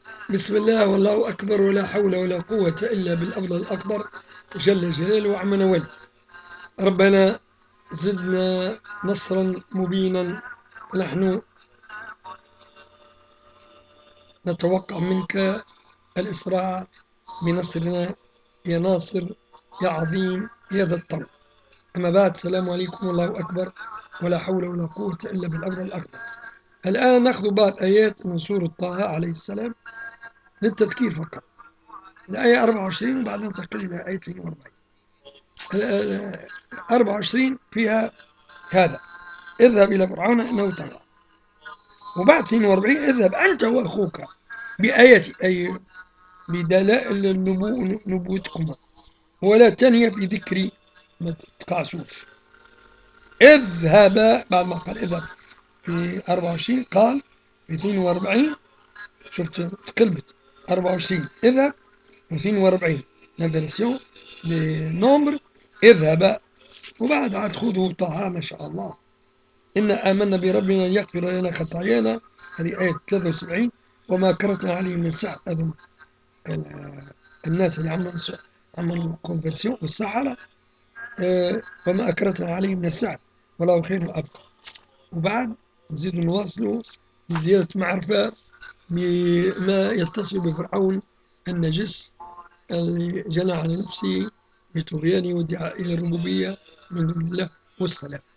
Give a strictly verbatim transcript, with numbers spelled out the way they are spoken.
بسم الله والله أكبر ولا حول ولا قوة إلا بالأفضل الأكبر جل جلاله وعم نول. ربنا زدنا نصرا مبينا، ونحن نتوقع منك الإسراع بنصرنا يا ناصر يا عظيم يا ذا الطول. أما بعد، السلام عليكم والله أكبر ولا حول ولا قوة إلا بالأفضل الأكبر. الآن نأخذ بعض آيات من سورة طه عليه السلام للتذكير فقط. الآية أربعة وعشرين وبعدين ننتقل إلى آية اثنين وأربعين. أربعة وعشرين فيها هذا: اذهب إلى فرعون إنه طغى. وبعد اثنين وأربعين: اذهب أنت وأخوك بآياتي، أي بدلائل نبوتكما، ولا تنهي في ذكري، ما تتقعسوش. اذهب، بعد ما قال اذهب في أربعة وعشرين قال في اثنين وأربعين، شفت تقلبت أربعة وعشرين اذهب و اثنين وأربعين لافيرسيون لي نومبر اذهب. وبعد عاد خذوا طه ما شاء الله. إنا آمنا بربنا ليغفر لنا خطايانا، هذه آية ثلاثة وسبعين. وما كرهتنا عليه من السحر، هذم الناس اللي عملوا عملوا كونفرسيون والسحرة. آه وما أكرهتنا عليه من السحر والله خير وأبقى. وبعد نزيد نواصلوا بزيادة معرفة بما يتصل بفرعون النجس الذي جنى على نفسه بطغيانه وادعائه الربوبية من دون الله. والسلام.